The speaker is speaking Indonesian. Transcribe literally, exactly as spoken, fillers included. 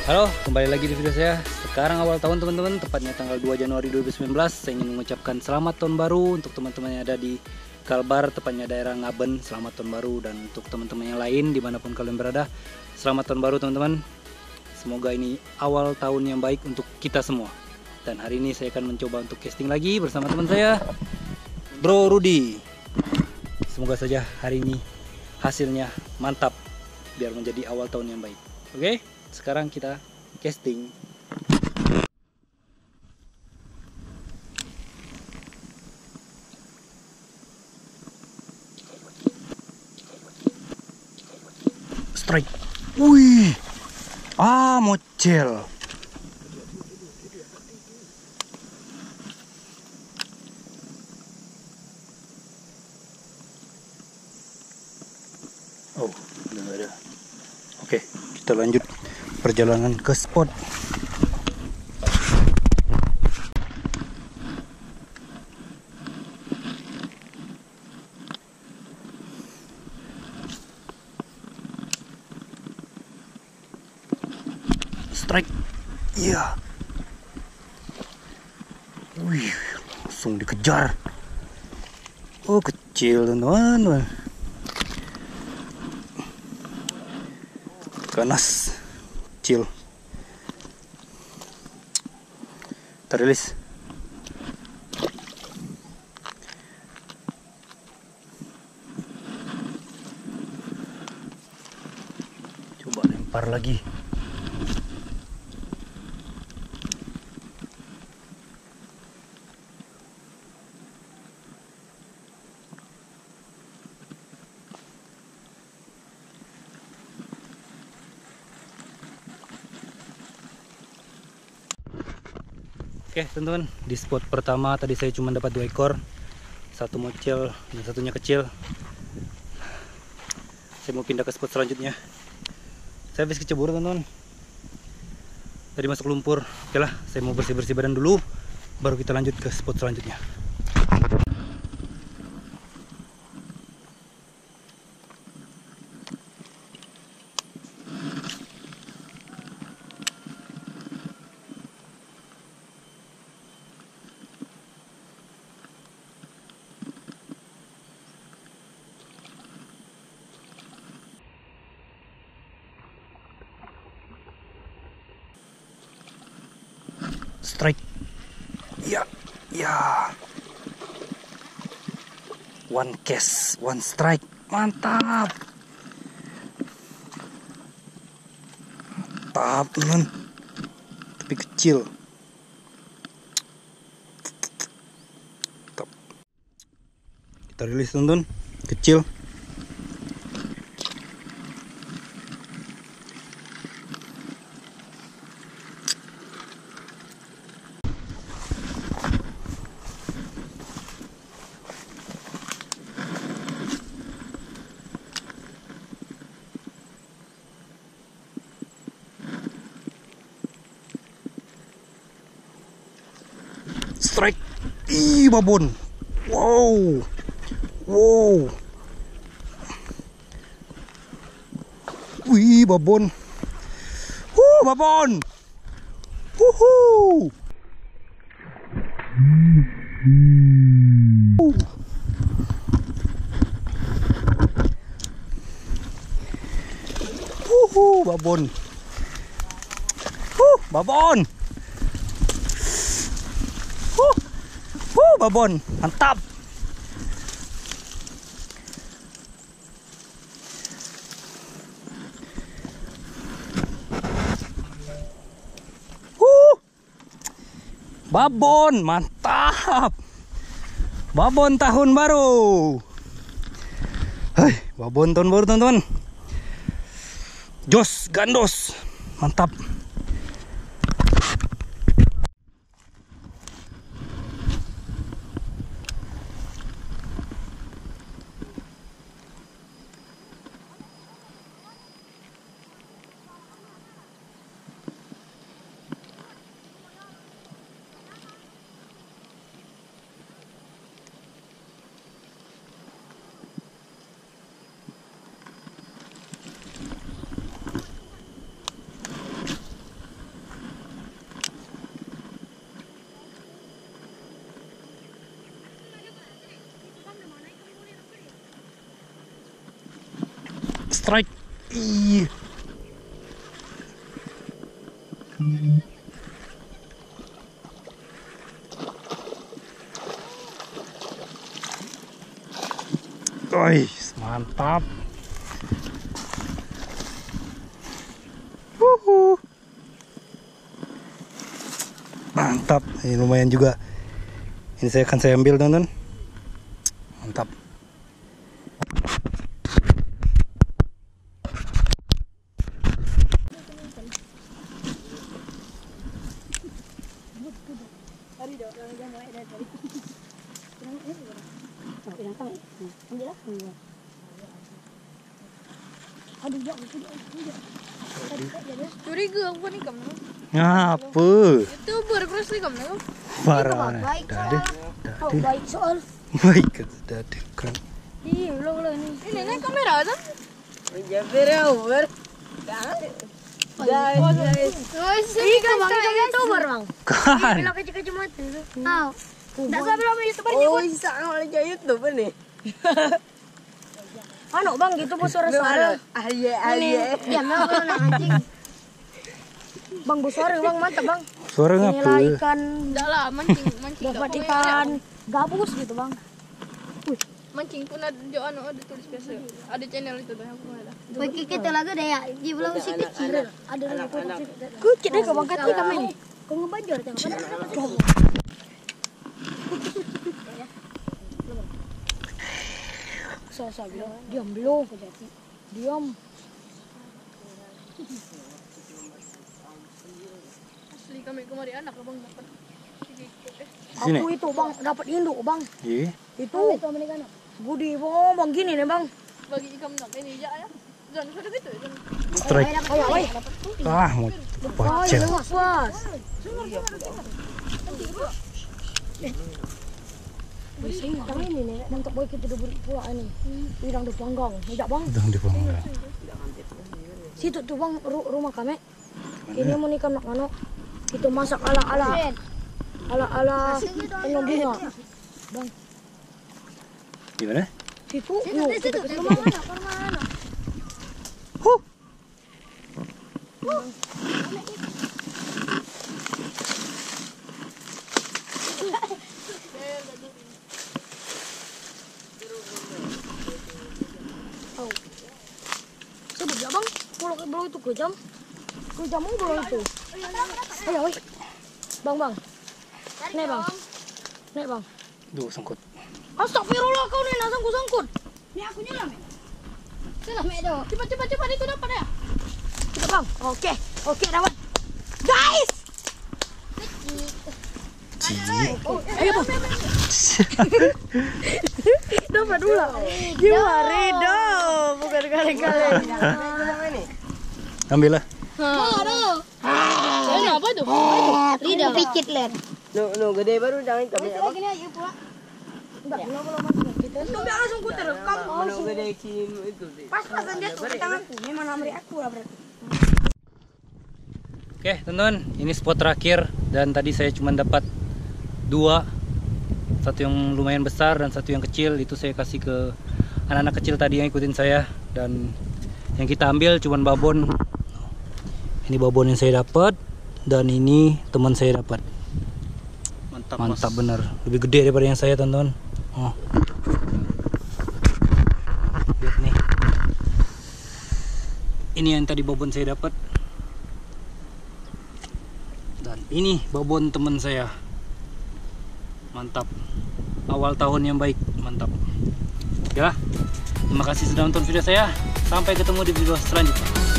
Halo, kembali lagi di video saya. Sekarang awal tahun teman-teman, tepatnya tanggal dua Januari dua ribu sembilan belas. Saya ingin mengucapkan selamat tahun baru untuk teman-teman yang ada di Kalbar, tepatnya daerah Ngaben. Selamat tahun baru, dan untuk teman-teman yang lain dimanapun kalian berada, selamat tahun baru teman-teman. Semoga ini awal tahun yang baik untuk kita semua. Dan hari ini saya akan mencoba untuk casting lagi bersama teman saya, Bro Rudy. Semoga saja hari ini hasilnya mantap, biar menjadi awal tahun yang baik. Oke, sekarang kita casting. Strike. Wih, ah mocel. Oh, udah nggak ada. Oke, kita lanjut perjalanan ke spot. Strike. Iya. Wih, langsung dikejar. Oh, kecil teman-teman. Ganas, kecil. Terilis. Coba lempar lagi. Oke teman-teman, di spot pertama tadi saya cuma dapat dua ekor, satu mocel dan satunya kecil. Saya mau pindah ke spot selanjutnya. Saya habis kecebur teman-teman, tadi masuk lumpur. Oke lah, saya mau bersih-bersih badan dulu, baru kita lanjut ke spot selanjutnya. Strike. Ya, ya. One cast, one strike. Mantap. Mantap, teman. Tapi kecil. Mantap. Kita rilis, teman-teman. Kecil. Strike. Ih, babon. Wow. Wow. Wih, babon. Huh, babon. Wuhu. Wuhu, babon. Huh, babon. Huh, huh, babon, mantap. Huh, babon, mantap. Babon tahun baru. Hai, babon tahun baru teman-teman. Jos, gandos, mantap. strike. Ih. Woi, mantap. Wuhu. Mantap, ini lumayan juga. Ini saya akan saya ambil, teman-teman. Mantap. Curiga aku nih kamu. Ngapa? Youtuber terus nih kamu. Parah. Dade. Dade. Baik soal. Baik kata dade kan. Ih, belum belum ini. Ini nih kamera kan? Kamera over. Guys, guys. Ih, kamu youtuber bang. Kan. Bilang kecil-kecil mati. Tahu. Enggak sabar sama youtuber nih. Oh, isa oleh youtuber nih. Ano bang gitu po suara-suara. Aye aye. Diam na ako na anjing. Bang busore bang mantap bang. Suara ngapa? Nilai ikan. Enggak lah mancing mancing. Dapat ikan gabus gitu bang. Wih, mancing pun ada jo ano ada tulis biasa. Ada channel itu dah aku ada. Bagi kita lagi deh ya, di belum si kecil. Ada lagi kecil. Kucing deh ke bangkat ni kami. Kau ngebajor tengok. Saya bilang diam belum. Diam. Asli kami kemarin anak abang dapat. Sini. Aku itu bang dapat induk bang. Iya. Itu. Budi bang bang gini nih bang. Bagi ikan nak ini aja ya. Jangan sudah gitu. Strike. Ayo ayo. Ah, mau pecah. Puas puas. Bising kami ini nih, mantap boy kita udah beri pula ini. Udang di panggang, tidak bang? Udang di panggang. Situ tuh bang ru rumah kami. Ini mau nikah nak mana? Kita masak ala ala ala ala penyom bunga. Bang. Gimana? Situ, yuk kita ke rumah mana? Rumah mana? Huh. Bang, pulau pulau itu kejam, kejam pulau itu. Ayo, ayo, bang bang, nih bang, nih bang. Duh, sangkut. Astagfirullah kau nih, sangkut sangkut. Ini aku nyelam. Cepat cepat cepat cepat itu dapat ya. Cepat bang, oke oke dapat. Guys. Ayo bang. Dapat dulu. Gimana dong? Bukan kali-kali. Ambil lah. Aduh. Ini apa itu? Lidah picit ler. No, no, gede baru jangan kami apa? Gini aja pula. Enggak, belum belum masuk kita. Itu biar langsung ku terekam. No, gede kim itu. Pas-pasan dia tuh di tanganku. Memang namanya aku lah berarti. Oke, teman-teman, ini spot terakhir dan tadi saya cuma dapat dua. Satu yang lumayan besar dan satu yang kecil. Itu saya kasih ke anak-anak kecil tadi yang ikutin saya, dan yang kita ambil cuma babon. Ini babon yang saya dapat dan ini teman saya dapat. Mantap, Mantap bener, lebih gede daripada yang saya, teman-teman. Oh. Lihat nih. Ini yang tadi babon saya dapat. Dan ini babon teman saya. Mantap. Awal tahun yang baik, mantap. Ya. Terima kasih sudah nonton video saya. Sampai ketemu di video selanjutnya.